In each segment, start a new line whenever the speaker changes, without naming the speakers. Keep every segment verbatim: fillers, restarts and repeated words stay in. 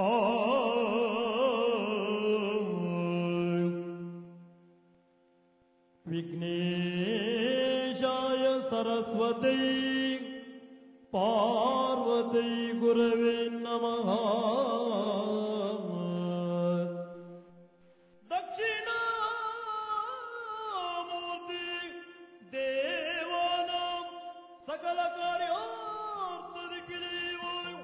विघ्नेशाय सरस्वती पार्वती गुरवे नमः। दक्षिणामूर्ति देवानां सकल कार्यार्थसिद्धिदेवाय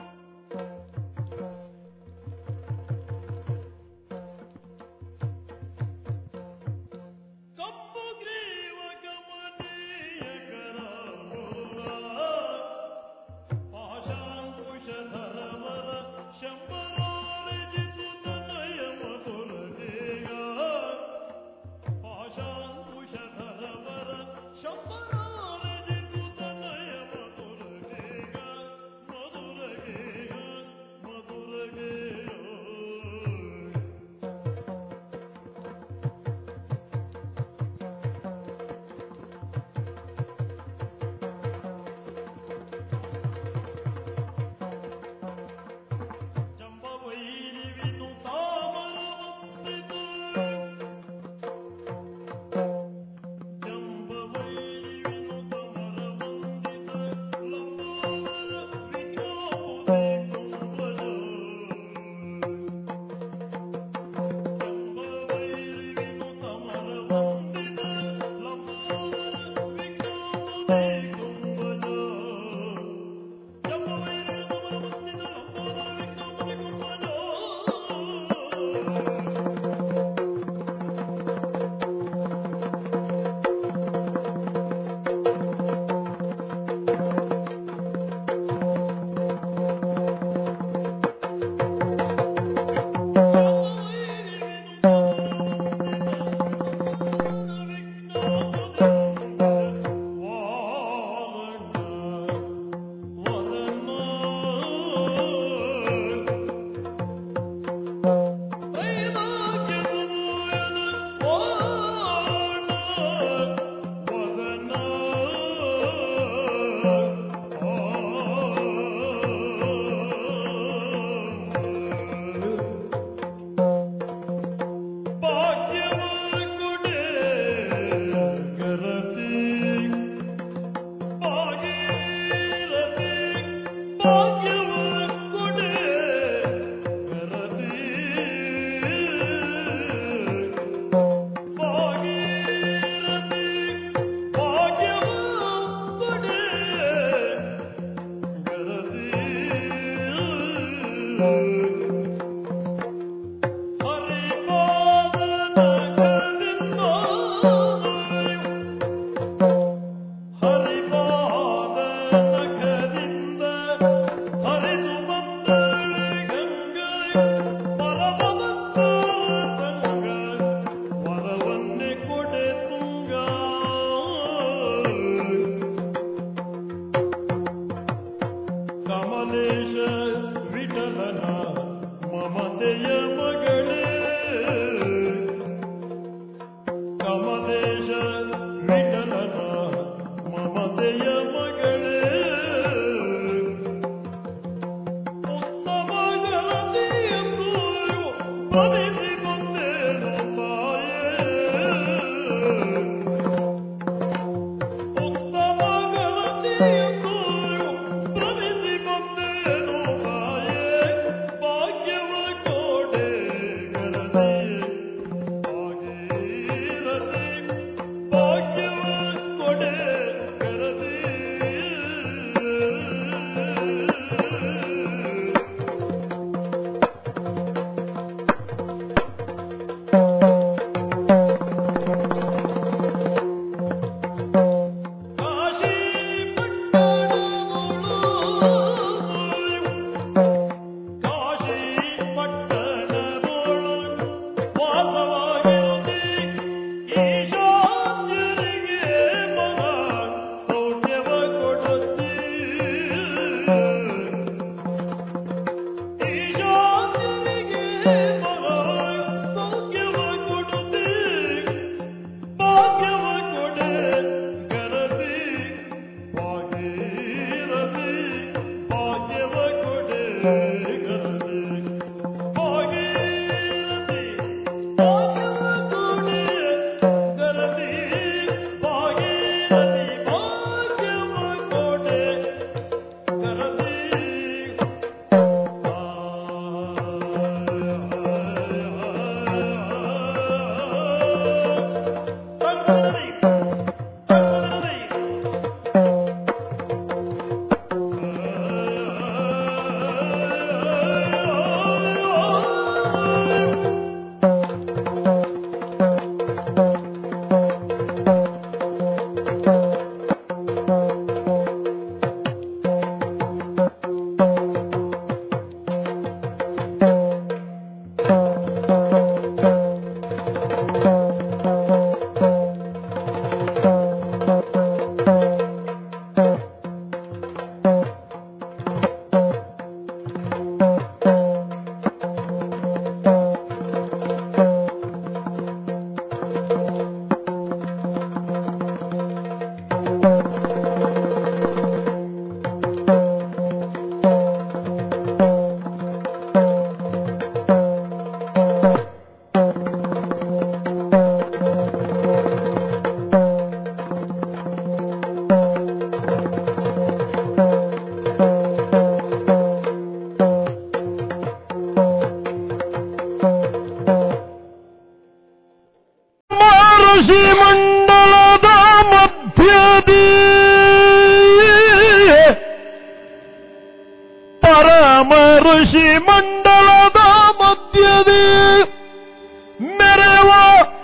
ಋಷಿ ಮಂಡಲದ ಮಧ್ಯದಿ ಮೆರೆವ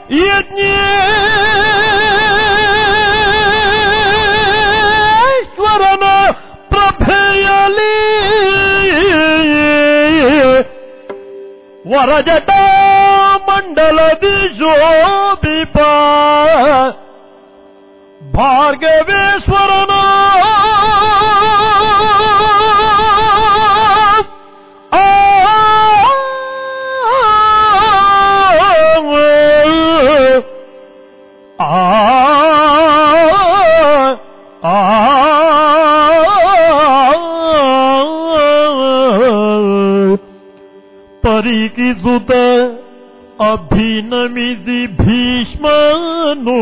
ಯಜ್ಞೇಶ್ವರನ ಪ್ರಭೆಯಲಿ ವರಜಟ ಮಂಡಲದಿ ಶೋಭಿಪ ಭಾರ್ಗವೇಶ್ವರನ ಪರಿಕಿಸುತ್ತ ಅಭಿನಮಿಸಿ ಭೀಷ್ಮನು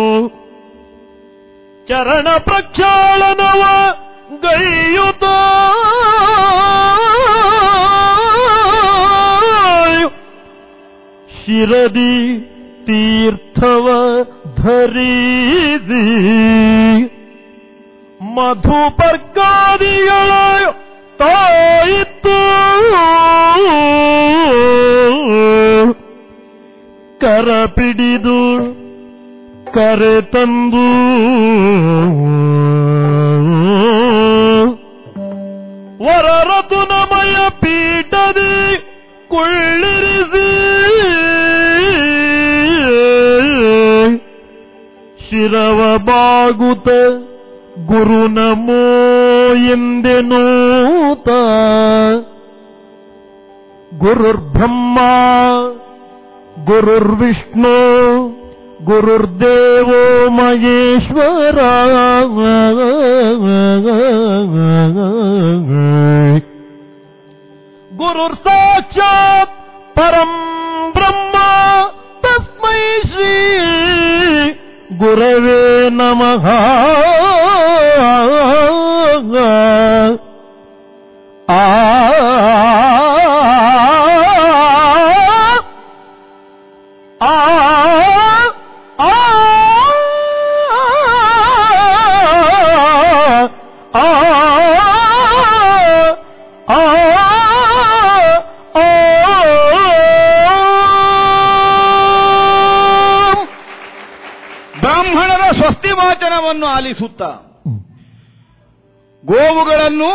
ಚರಣ ಪ್ರಕ್ಷಾಳನವ ಗೈಯುತ ಶಿರದಿ ತೀರ್ಥವ ಧರಿಸಿ ಮಧುಪರ್ಕಾದಿಗಳ ತಾಯಿತ್ತು ಕರ ಪಿಡಿದು ಕರೆ ತಂದು ವರರತುನಮಯ ಪೀಠದಿ ಕುಳ್ಳಿರಿಸಿ ಶಿರವ ಬಾಗುತ ಗುರು ನಮೋ ಎಂದೆನೂತ ಗುರುರ್ಬ್ರಹ್ಮ ಗುರುರ್ವಿಷ್ಣು ಗುರುರ್ದೇವೋ ಮಹೇಶ್ವರ ಗುರುರ್ ಸಾಕ್ಷಾತ್ ಪರಂ ಬ್ರಹ್ಮ ತಸ್ಮೈ ಶ್ರೀ ಗುರವೇ ನಮಃ. ಆ
ಬ್ರಾಹ್ಮಣರ ಸ್ವಸ್ತಿ ವಾಚನವನ್ನು ಆಲಿಸುತ್ತ ಗೋವುಗಳನ್ನು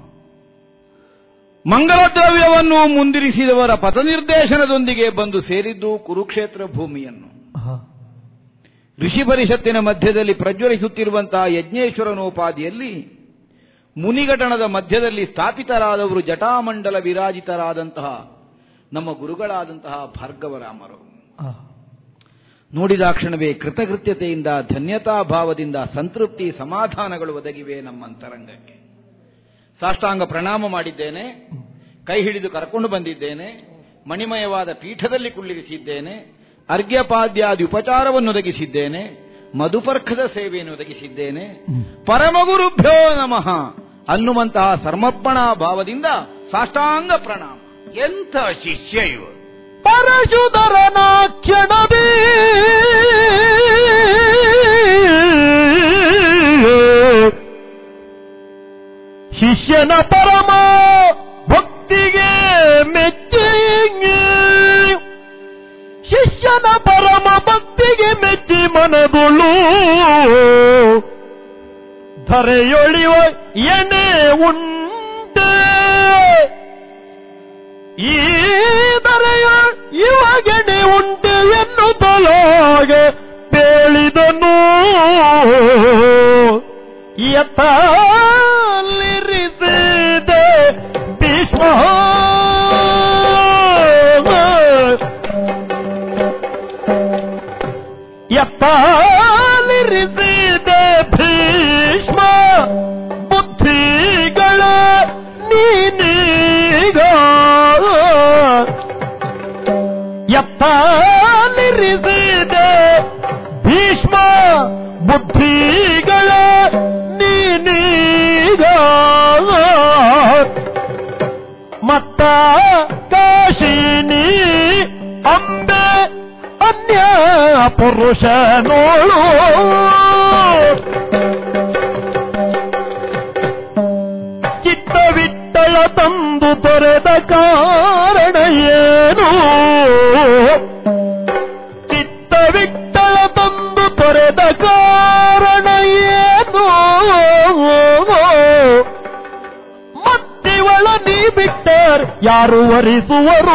ಮಂಗಲದ್ರವ್ಯವನ್ನು ಮುಂದಿರಿಸಿದವರ ಪಥನಿರ್ದೇಶನದೊಂದಿಗೆ ಬಂದು ಸೇರಿದ್ದು ಕುರುಕ್ಷೇತ್ರ ಭೂಮಿಯನ್ನು. ಋಷಿ ಪರಿಷತ್ತಿನ ಮಧ್ಯದಲ್ಲಿ ಪ್ರಜ್ವಲಿಸುತ್ತಿರುವಂತಹ ಯಜ್ಞೇಶ್ವರನೋಪಾದಿಯಲ್ಲಿ ಮುನಿಘಟನದ ಮಧ್ಯದಲ್ಲಿ ಸ್ಥಾಪಿತರಾದವರು ಜಟಾಮಂಡಲ ವಿರಾಜಿತರಾದಂತಹ ನಮ್ಮ ಗುರುಗಳಾದಂತಹ ಭಾರ್ಗವರಾಮರು. ನೋಡಿದಾಕ್ಷಣವೇ ಕೃತಕೃತ್ಯತೆಯಿಂದ ಧನ್ಯತಾಭಾವದಿಂದ ಸಂತೃಪ್ತಿ ಸಮಾಧಾನಗಳು ಒದಗಿವೆ ನಮ್ಮ ಅಂತರಂಗಕ್ಕೆ. ಸಾಷ್ಟಾಂಗ ಪ್ರಣಾಮ ಮಾಡಿದ್ದೇನೆ, ಕೈ ಹಿಡಿದು ಕರ್ಕೊಂಡು ಬಂದಿದ್ದೇನೆ, ಮಣಿಮಯವಾದ ಪೀಠದಲ್ಲಿ ಕುಳ್ಳಿರಿಸಿದ್ದೇನೆ, ಅರ್ಘ್ಯಪಾದ್ಯಾದಿ ಉಪಚಾರವನ್ನು ಒದಗಿಸಿದ್ದೇನೆ, ಮಧುಪರ್ಖದ ಸೇವೆಯನ್ನು ಒದಗಿಸಿದ್ದೇನೆ. ಪರಮಗುರುಭ್ಯೋ ನಮಃ ಅನ್ನುವಂತಹ ಸಮರ್ಪಣಾ ಭಾವದಿಂದ ಸಾಷ್ಟಾಂಗ ಪ್ರಣಾಮ. ಎಂಥ ಶಿಷ್ಯ ಇವ!
ಪರಶುಧರನ ಕ್ಷಣವೇ ಶಿಷ್ಯನ ಪರಮ ಭಕ್ತಿಗೆ ಮೆಚ್ಚಿ ಶಿಷ್ಯನ ಪರಮ ಭಕ್ತಿಗೆ ಮೆಚ್ಚಿ ಮನದುಳು ಧರೆಯೊಳಿವ ಎಣೆ ಉಂಟೆ ಈ ಧರೆಯ ಇವಾಗೆಣೆ ಉಂಟೆ ಎನ್ನುತ್ತಲಾಗೆ ಪೇಳಿದನು. ಎತ್ತಲಿರಿಸಿದೆ ಭೀಷ್ಮ ಎತ್ತಲಿರಿಸಿದೆ ಭೀಷ್ಮ ಬುದ್ಧಿಗಳ ನೀನೀಗ ಎತ್ತಲಿರಿಸಿದೆ ಭೀಷ್ಮ ಬುದ್ಧಿಗಳ ನೀನೀಗ ಮತ್ತ ಕಾಶಿನಿ ಅಂಬೆ ಅನ್ಯ ಪುರುಷನೋಳು ಚಿತ್ತವಿಟ್ಟಳ ತಂದು ತೊರೆದ ಕಾರಣ ಏನು? ಚಿತ್ತ ವಿಠಲ ತಂದು ತೊರೆದ ಕಾರಣ ಏನು? ಮತ್ತಿವಳ ನೀ ಬಿಟ್ಟರ್ ಯಾರು ವರಿಸುವರೋ?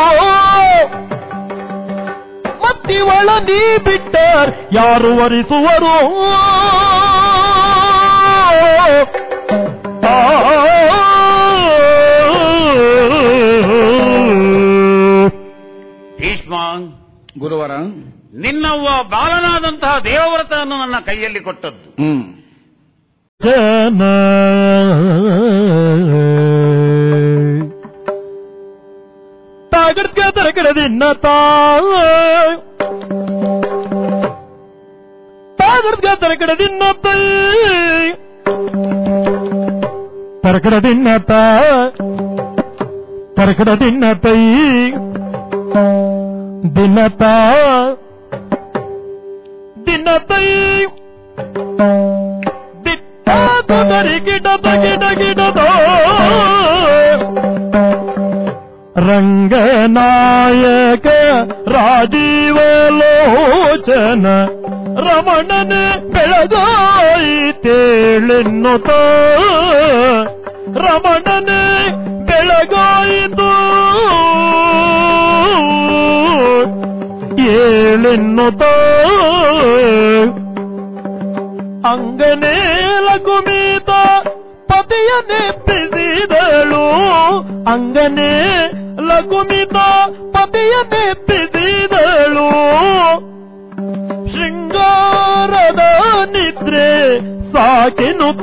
ಮತ್ತಿವಳ ನೀ ಬಿಟ್ಟರ್ ಯಾರು ವರಿಸುವರೋ?
ಭೀಷ್ಮ,
ಗುರುವರ,
ನಿನ್ನವ್ವ ಬಾಲನಾದಂತಹ ದೇವವ್ರತವನ್ನು ನನ್ನ ಕೈಯಲ್ಲಿ ಕೊಟ್ಟದ್ದು.
ಹ್ಮ್
ಜನ ತಾಗಡ್ಕ ತರಕಡದಿನ್ನ ತಾಗಡ್ಕ ತರಕಡದಿನ್ನ ತರಕಡದಿನ್ನ ತರಕಡದಿನ್ನ ತೈ ದಿನತ ದಿನತೈ ದಿಟ್ಟಾದರಿ ಗಿಡದ ಗಿಡ ಗಿಡದ ರಂಗನಾಯಕ ರಾಜೀವಲೋಚನ ರಮಣನ ಬೆಳಗಾಯಿತೇಳೆನ್ನುತ್ತ ರಮಣನ ಬೆಳಗಾಯಿತು ಏಳೆನ್ನುತ್ತ ಅಂಗನೇಲ ಕುಮಿತ ಪತಿಯ ನೆಪ್ಪಿಸಿದಳು. ಅಂಗನೇ ಲಘುಮಿತ ಪತಿಯ ನೆಪ್ಪಿಸಿದಳು. ಶೃಂಗಾರದ ನಿದ್ರೆ ಸಾಕೆನುತ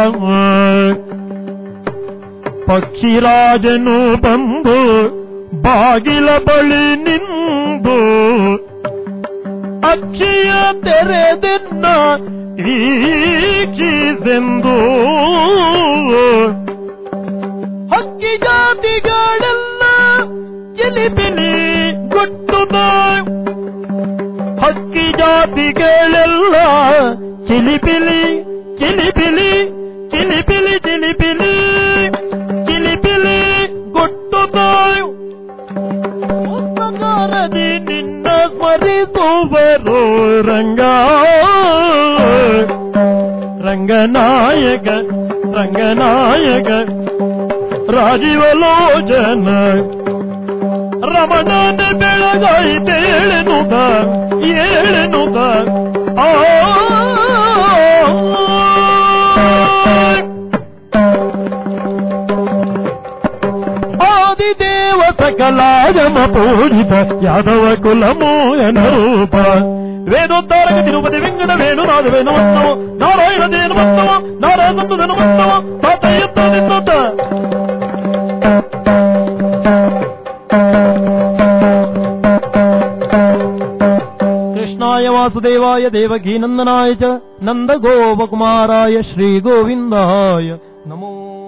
ಪಕ್ಷಿರಾಜನು ಬಂದು ಬಾಗಿಲ ಬಳಿ ನಿಂದು ಅಕ್ಷಿಯ ತೆರೆದೆನ್ನ ಈಕ್ಷಿಸೆಂದು ಹಕ್ಕಿ ಜಾತಿಗಳೆಲ್ಲ ಚಿಲಿಪಿಲಿ ಗುಟ್ಟುದ ಹಕ್ಕಿ ಜಾತಿಗಳೆಲ್ಲ ಚಿಲಿಪಿಲಿ ಚಿಲಿಪಿಲಿ ಚಿಲಿಪಿಲಿ ಚಿಲಿಪಿಲಿ ಚಿಲಿಪಿಲಿ ಗುಟ್ಟುದ ಉಪಕಾರದಿ ನಿನ್ನ ಸ್ಮರಿಸುವರು ರಂಗ ರಂಗನಾಯಕ ರಂಗನಾಯಕ ರಾಜೀವಲೋಚನ ರಮಣನ ಬೆಳಗಾಯಿತೇಳೆನುತ ಏಳೆನುತ ಆ ಆದಿದೇವ ಸಕಲಾಗಮ ಪೂಜಿತ ಯಾದವ ಕುಲಮೋಯನ ರೂಪ ವೇದೋದ್ಧಾರಕ ತಿರುಪತಿ ವೆಂಕಟ ವೇಣು ರಾಘವೇನು ಮತ್ತವ ನಾರಾಯಣ ದೇನು ಮತ್ತವ ನಾರಾಯಣ ಸಂತದನು ಮತ್ತವ ತಾತಯ್ಯತ್ತ ನಿನ್ನತ ಕೃಷ್ಣಾಯ ವಾಸುದೇವಾಯ ದೇವಕೀನಂದನಾಯ ಚ ನಂದ ಗೋಪಕುಮಾರಾಯ ಶ್ರೀ ಗೋವಿಂದಾಯ ನಮೋ